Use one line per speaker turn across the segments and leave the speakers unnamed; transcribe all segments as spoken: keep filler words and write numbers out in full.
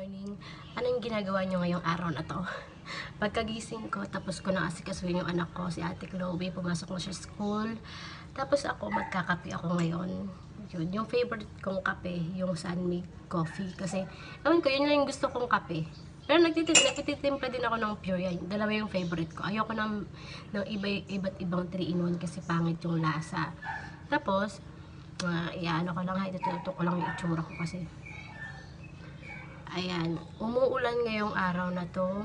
morning. Anong ginagawa nyo ngayong araw na to? Pagkagising ko, tapos ko na asikasuhin yung anak ko, si Ate Chloe, pumasok na siya school. Tapos ako, magkakape ako ngayon. Yun, yung favorite kong kape, yung Sunmig coffee. Kasi, alam ko, yun lang yung gusto kong kape. Pero nagtitimpla din ako ng pure yan. Dalawa yung favorite ko. Ayoko ng, ng iba, iba't ibang three in one kasi pangit yung lasa. Tapos, uh, iyaano ko lang, ha, itututok ko lang yung itsura ko kasi. Ayan, umuulan ngayong araw na to.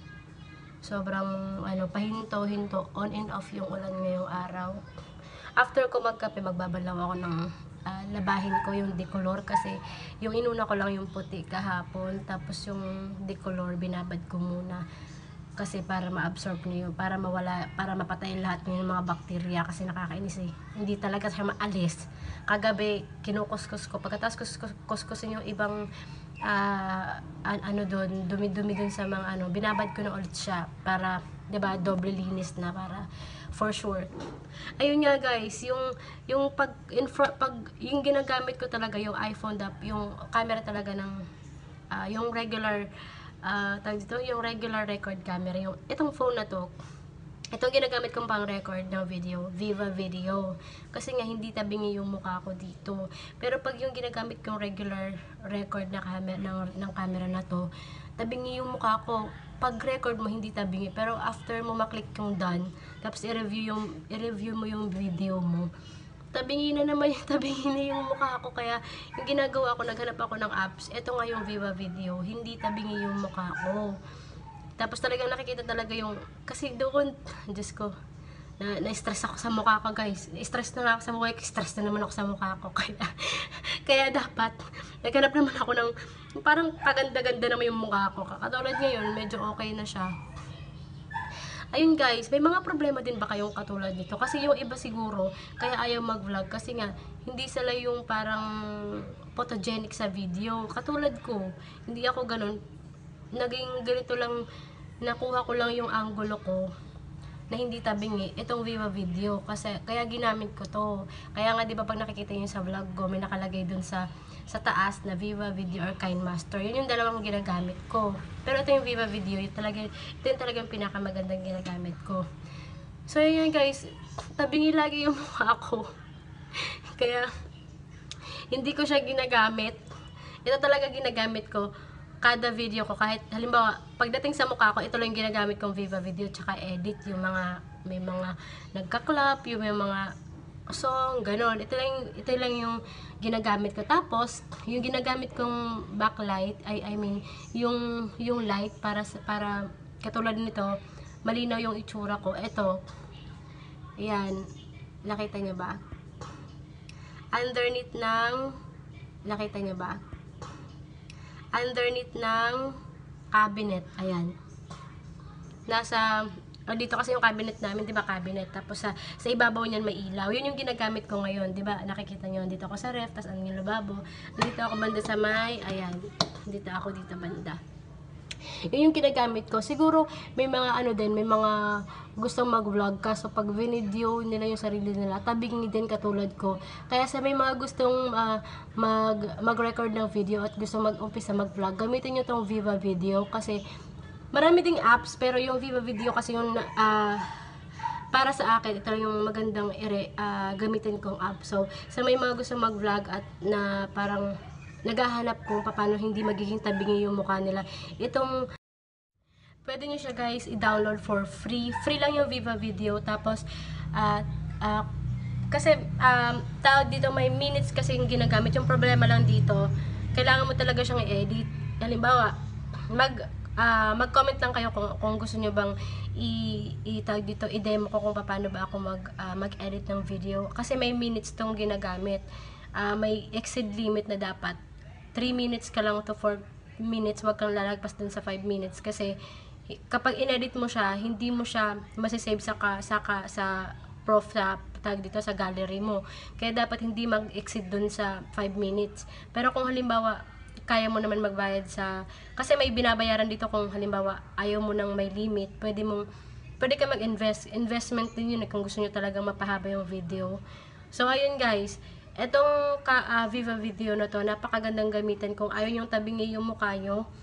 Sobrang ano, pahinto-hinto, on and off yung ulan ngayong araw. After ko magkape, magbabalaw ako ng uh, labahin ko yung decolor kasi yung inuna ko lang yung puti kahapon, tapos yung decolor binabad ko muna kasi para ma-absorb niyo, para mawala, para mapatay lahat ng mga bakterya kasi nakakainis eh. Hindi talaga siya maalis. Kagabi, kinukuskus ko. Pagkatapos kuskusin yung ibang uh, an ano doon, dumi-dumi doon sa mga ano, binabad ko na ulit siya para, 'di ba, doble linis na para for sure. Ayun nga guys, yung yung pag in front, pag yung ginagamit ko talaga yung iPhone, yung camera talaga ng uh, yung regular Uh, tawag dito, yung regular record camera, yung itong phone na to, itong ginagamit kong pang record ng video, Viva Video, kasi nga hindi tabingi yung mukha ko dito. Pero pag yung ginagamit kong regular record na camera ng, ng camera na to, tabingi yung mukha ko. Pag record mo hindi tabingi, pero after mo maklik yung done, tapos i-review yung i-review mo yung video mo, tabingi na naman yung tabingi na yung mukha ko. Kaya yung ginagawa ko, naghanap ako ng apps. Ito nga yung Viva Video, hindi tabingi yung mukha ko. Tapos talagang nakikita talaga yung, kasi doon, Diyos ko, na, na-stress ako sa mukha ko guys. Na-stress na nga ako sa mukha ko, stress na naman ako sa mukha ko. Kaya, kaya dapat, naghanap naman ako ng, parang paganda-ganda naman yung mukha ko. Katulad ngayon, medyo okay na siya. Ayun guys, may mga problema din ba kayong katulad nito? Kasi yung iba siguro, kaya ayaw mag-vlog kasi nga, hindi sila yung parang photogenic sa video. Katulad ko, hindi ako ganun. Naging ganito lang, nakuha ko lang yung angulo ko na hindi tabingi, itong Viva Video. Kasi, kaya ginamit ko to. Kaya nga, di ba pag nakikita nyo sa vlog ko, may nakalagay dun sa sa taas na Viva Video or KineMaster. Yun yung dalawang ginagamit ko. Pero ito yung Viva Video, yung talaga, ito yung talagang pinakamagandang ginagamit ko. So, yun guys, tabingi lagi yung mukha ko. Kaya, hindi ko siya ginagamit. Ito talaga ginagamit ko kada video ko. Kahit, halimbawa, pagdating sa mukha ko, ito lang yung ginagamit kong Viva Video, tsaka edit, yung mga, may mga nagka-clap, yung may mga song, ganon. Ito lang, ito lang yung ginagamit ko. Tapos, yung ginagamit kong backlight, I, I mean, yung, yung light, para, para, katulad nito, malinaw yung itsura ko. Ito, ayan, nakita nyo ba? Underneath ng, nakita nyo ba? Underneath ng cabinet, ayan. Nasa, o dito kasi yung cabinet namin, 'di ba, cabinet. Tapos sa sa ibabaw niyan may ilaw. 'Yun yung ginagamit ko ngayon, 'di ba? Nakikita niyo dito ako sa ref, tas ang lababo. Dito ako banda sa may, ayan. Dito ako dito banda. 'Yun yung ginagamit ko. Siguro may mga ano din, may mga gustong mag-vlog kaso pag video nila yung sarili nila, tabingi din katulad ko. Kaya sa may mga gustong uh, mag mag-record ng video at gusto mag-umpisa mag-vlog, gamitin niyo tong Viva Video kasi marami ding apps, pero yung Viva Video kasi yung uh, para sa akin, ito yung magandang ire, uh, gamitin kong app. So, sa may mga gusto mag-vlog at na parang naghahanap kung paano hindi magiging tabingi yung mukha nila, itong pwede nyo siya guys i-download for free. Free lang yung Viva Video. Tapos, uh, uh, kasi um, tawag dito may minutes kasi yung ginagamit. Yung problema lang dito, kailangan mo talaga siyang i-edit. Halimbawa, mag Uh, mag-comment lang kayo kung, kung gusto nyo bang i-tag dito, i-demo ko kung paano ba ako mag, uh, mag-edit ng video. Kasi may minutes tong ginagamit. Uh, may exceed limit na dapat. three minutes ka lang to four minutes. Wag kang lalagpas dun sa five minutes. Kasi kapag in-edit mo siya, hindi mo siya masisave sa, ka, sa, ka, sa prof sa tag dito sa gallery mo. Kaya dapat hindi mag-exceed dun sa five minutes. Pero kung halimbawa, kaya mo naman magbayad sa, kasi may binabayaran dito kung halimbawa ayaw mo nang may limit, pwede mong pwede ka mag-invest, investment din yun kung gusto nyo talagang mapahaba yung video. So ayun guys, etong ka, uh, Viva Video na to, napakagandang gamitin kung ayaw yung tabingi yung mukha nyo.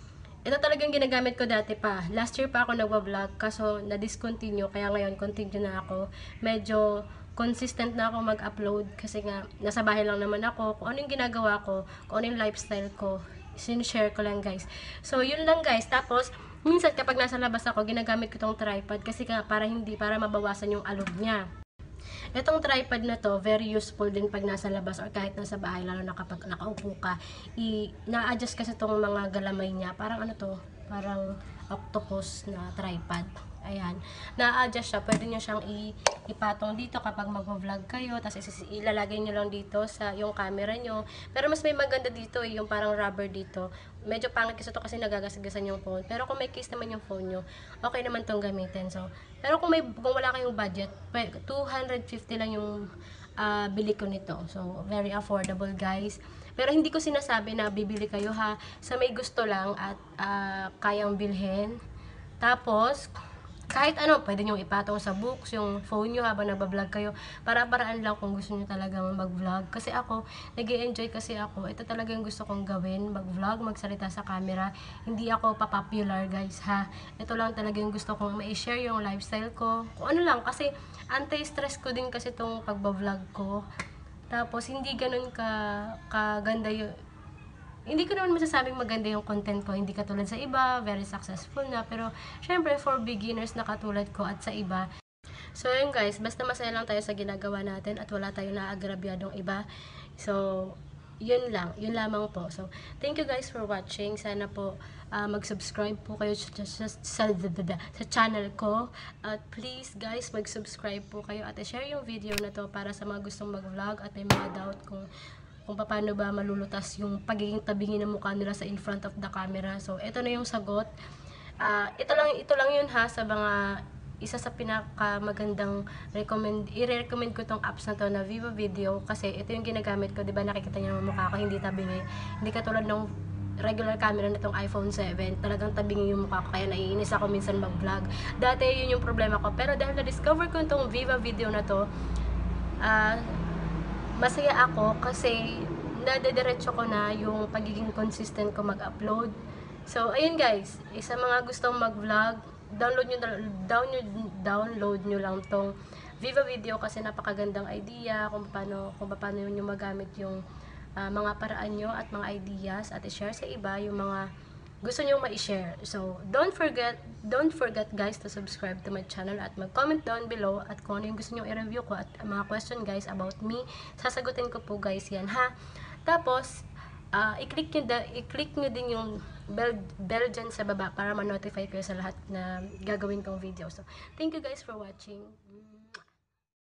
ito talagang ginagamit ko dati pa. Last year pa ako nagwa-vlog, kaso na-discontinue, kaya ngayon continue na ako. Medyo consistent na ako mag-upload kasi nga nasa bahay lang naman ako. Kung ano yung ginagawa ko, kung ano yung lifestyle ko, sinishare ko lang guys. So yun lang guys. Tapos minsan kapag nasa labas ako, ginagamit ko tong tripod kasi nga para hindi, para mabawasan yung alog niya. Itong tripod na to, very useful din pag nasa labas or kahit nasa bahay, lalo na kapag nakaupo ka. I, na-adjust kasi itong mga galamay niya. Parang ano to, parang octopus na tripod. Ayan. Na-adjust siya. Pwede nyo siyang i ipatong dito kapag mag-vlog kayo. Tapos ilalagay nyo lang dito sa yung camera nyo. Pero mas may maganda dito eh, yung parang rubber dito. Medyo pangit kasi ito kasi nagagasagasan yung phone. Pero kung may case naman yung phone nyo, okay naman tong gamitin. So, pero kung, may, kung wala kayong budget, two hundred fifty lang yung uh, bili ko nito. So, very affordable guys. Pero hindi ko sinasabi na bibili kayo ha. Sa may gusto lang at uh, kayang bilhin. Tapos, kahit ano, pwede nyo ipatong sa books, yung phone nyo habang nagbablog kayo. Para-paraan lang kung gusto nyo talagang mag-vlog. Kasi ako, nag-i-enjoy kasi ako. Ito talagang gusto kong gawin, mag-vlog, magsalita sa camera. Hindi ako pa-popular guys ha. Ito lang talagang gusto kong ma-share yung lifestyle ko. Kung ano lang, kasi anti-stress ko din kasi itong pagbablog ko. Tapos, hindi ganun ka, kaganda yung hindi ko naman masasabing maganda yung content ko, hindi katulad sa iba, very successful na, pero syempre for beginners na katulad ko at sa iba. So yun guys, basta masaya lang tayo sa ginagawa natin at wala tayong naagrabyadong iba. So yun lang, yun lamang po. So thank you guys for watching. Sana po uh, mag-subscribe po kayo sa, sa, sa, sa channel ko. At please guys, mag-subscribe po kayo at i-share yung video na to para sa mga gustong mag-vlog at may mga doubt kung kung paano ba malulutas yung pagiging tabingin ng mukha nila sa in front of the camera. So, ito na yung sagot. Uh, ito lang ito lang yun ha, sa mga isa sa pinakamagandang recommend, i-recommend ko tong apps na to na Viva Video kasi ito yung ginagamit ko, 'di ba? Nakikita niyo yung mukha ko, hindi tabingi. Hindi katulad ng regular camera nitong iPhone seven, talagang tabingin yung mukha ko, kaya naiinis ako minsan mag-vlog. Dati yun yung problema ko, pero dahil na-discover ko itong Viva Video na to, ah uh, masaya ako kasi nadediretso ko na yung pagiging consistent ko mag-upload. So, ayun guys, isa mga gustong mag-vlog, download nyo, down nyo, download nyo lang tong Viva Video kasi napakagandang idea kung paano, kung paano nyo magamit yung uh, mga paraan nyo at mga ideas at i-share sa iba yung mga gusto nyo ma-share. So, don't forget, don't forget guys to subscribe to my channel at mag-comment down below at kung ano yung gusto nyo i-review ko at mga question guys about me, sasagutin ko po guys yan ha. Tapos, uh, i-click nyo, i-click nyo din yung bell, bell dyan sa baba para ma-notify kayo sa lahat na gagawin kong video. So, thank you guys for watching.